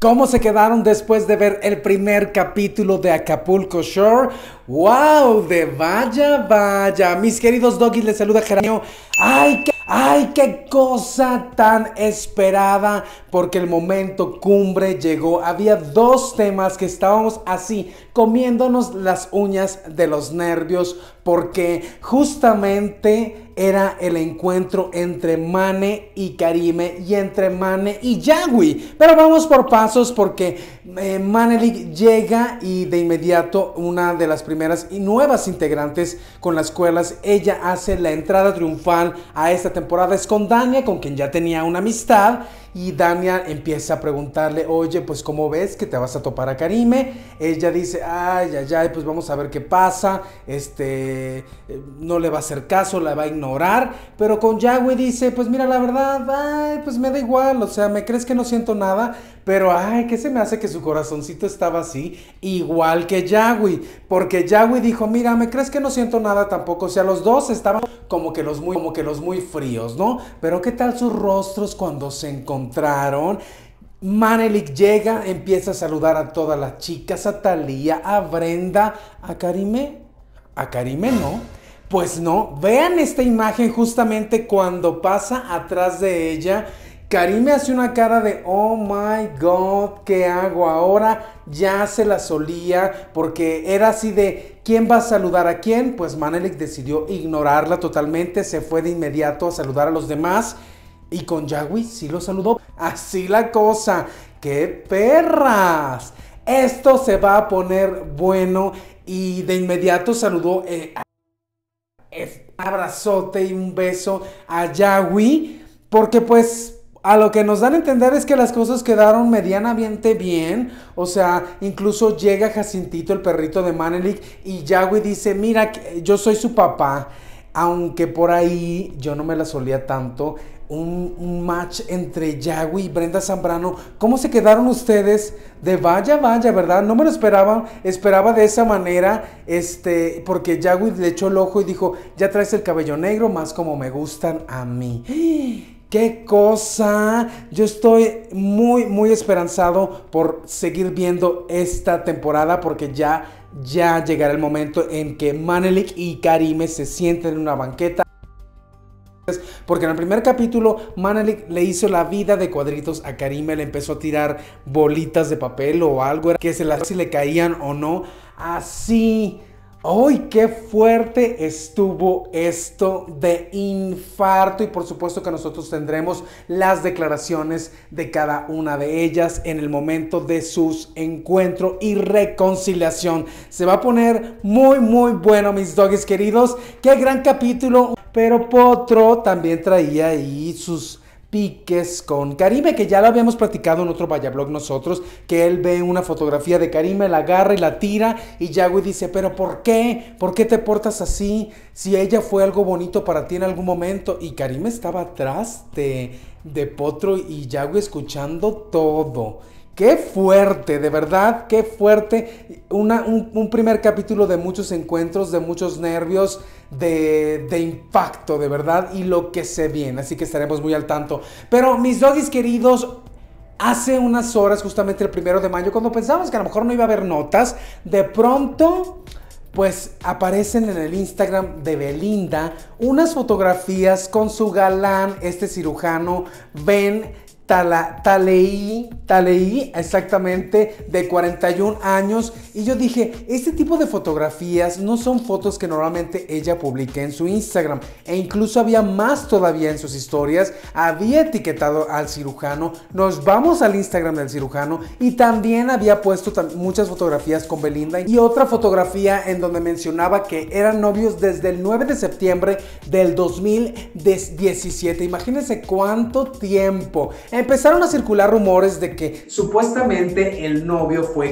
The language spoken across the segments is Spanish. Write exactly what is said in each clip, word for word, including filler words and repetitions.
¿Cómo se quedaron después de ver el primer capítulo de Acapulco Shore? ¡Wow! De vaya, vaya. Mis queridos doggies, les saluda Geranio. ¡Ay, qué, ay, qué cosa tan esperada! Porque el momento cumbre llegó. Había dos temas que estábamos así, comiéndonos las uñas de los nervios, porque justamente era el encuentro entre Mane y Karime y entre Mane y Yagüi. Pero vamos por pasos porque eh, Manelik llega y de inmediato una de las primeras y nuevas integrantes con las cuales ella hace la entrada triunfal a esta temporada es con Dania, con quien ya tenía una amistad. Y Dania empieza a preguntarle, oye, pues ¿cómo ves que te vas a topar a Karime? Ella dice, ay, ay, ay, pues vamos a ver qué pasa, este, no le va a hacer caso, la va a ignorar. Pero con Yagüi dice, pues mira, la verdad, ay, pues me da igual, o sea, ¿me crees que no siento nada? Pero, ay, ¿qué se me hace que su corazoncito estaba así? Igual que Yagüi, porque Yagüi dijo, mira, ¿me crees que no siento nada tampoco? O sea, los dos estaban como que los muy, como que los muy fríos, ¿no? Pero ¿qué tal sus rostros cuando se encontraron? Manelik llega, empieza a saludar a todas las chicas, a Thalía, a Brenda, a Karime. ¿A Karime no? Pues no, vean esta imagen justamente cuando pasa atrás de ella. Karime hace una cara de, oh my god, ¿qué hago ahora? Ya se la solía, porque era así de, ¿quién va a saludar a quién? Pues Manelik decidió ignorarla totalmente, se fue de inmediato a saludar a los demás. Y con Yagüi sí lo saludó. Así la cosa. ¡Qué perras! Esto se va a poner bueno. Y de inmediato saludó eh, un abrazote y un beso a Yagüi. Porque pues a lo que nos dan a entender es que las cosas quedaron medianamente bien. O sea, incluso llega Jacintito, el perrito de Manelik, y Yagüi dice, mira, yo soy su papá. Aunque por ahí yo no me la solía tanto. Un, un match entre Yagüi y Brenda Zambrano. ¿Cómo se quedaron ustedes? De vaya, vaya, ¿verdad? No me lo esperaba. Esperaba de esa manera. Este, porque Yagüi le echó el ojo y dijo, ya traes el cabello negro, más como me gustan a mí. ¡Qué cosa! Yo estoy muy, muy esperanzado por seguir viendo esta temporada, porque ya, ya llegará el momento en que Manelik y Karime se sienten en una banqueta. Porque en el primer capítulo Manelik le hizo la vida de cuadritos a Karime, le empezó a tirar bolitas de papel o algo, que se las si le caían o no, así. ¡Ay, qué fuerte estuvo esto de infarto! Y por supuesto que nosotros tendremos las declaraciones de cada una de ellas en el momento de sus encuentros y reconciliación. Se va a poner muy, muy bueno, mis doggies queridos. ¡Qué gran capítulo! Pero Potro también traía ahí sus piques con Karime, que ya lo habíamos platicado en otro Vaya Blog nosotros, que él ve una fotografía de Karime, la agarra y la tira, y Yagüi dice, pero ¿por qué? ¿Por qué te portas así? Si ella fue algo bonito para ti en algún momento. Y Karime estaba atrás de, de Potro y Yagüi escuchando todo. ¡Qué fuerte! De verdad, qué fuerte. Una, un, un primer capítulo de muchos encuentros, de muchos nervios, de, de impacto, de verdad, y lo que se viene. Así que estaremos muy al tanto. Pero mis doggies queridos, hace unas horas, justamente el primero de mayo, cuando pensábamos que a lo mejor no iba a haber notas, de pronto pues aparecen en el Instagram de Belinda unas fotografías con su galán, este cirujano, Ben Tala, Taleí, Taleí, exactamente, de cuarenta y un años. Y yo dije, este tipo de fotografías no son fotos que normalmente ella publique en su Instagram. E incluso había más todavía en sus historias. Había etiquetado al cirujano. Nos vamos al Instagram del cirujano. Y también había puesto muchas fotografías con Belinda. Y otra fotografía en donde mencionaba que eran novios desde el nueve de septiembre del dos mil diecisiete. Imagínense cuánto tiempo. Empezaron a circular rumores de que supuestamente el novio fue quien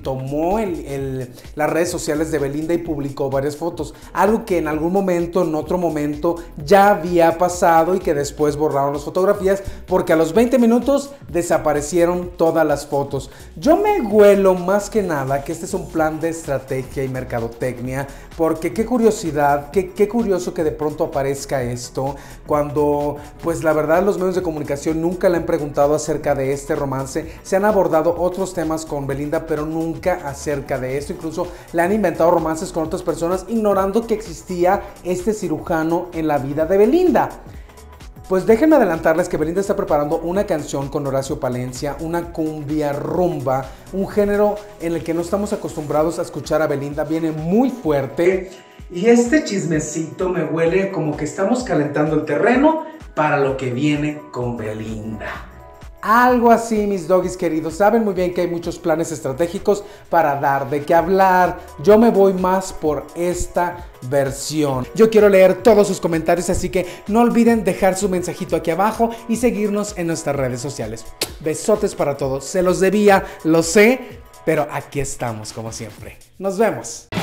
tomó el, el, las redes sociales de Belinda y publicó varias fotos, algo que en algún momento, en otro momento ya había pasado y que después borraron las fotografías porque a los veinte minutos desaparecieron todas las fotos. Yo me huelo más que nada que este es un plan de estrategia y mercadotecnia, porque qué curiosidad, qué, qué curioso que de pronto aparezca esto cuando pues la verdad los medios de comunicación nunca le han preguntado acerca de este romance. Se han abordado otros temas con Belinda, pero nunca acerca de esto. Incluso le han inventado romances con otras personas, ignorando que existía este cirujano en la vida de Belinda. Pues déjenme adelantarles que Belinda está preparando una canción con Horacio Palencia, una cumbia rumba, un género en el que no estamos acostumbrados a escuchar a Belinda, viene muy fuerte. Y este chismecito me huele como que estamos calentando el terreno para lo que viene con Belinda. Algo así, mis doggies queridos. Saben muy bien que hay muchos planes estratégicos para dar de qué hablar. Yo me voy más por esta versión. Yo quiero leer todos sus comentarios, así que no olviden dejar su mensajito aquí abajo y seguirnos en nuestras redes sociales. Besotes para todos. Se los debía, lo sé, pero aquí estamos como siempre. Nos vemos.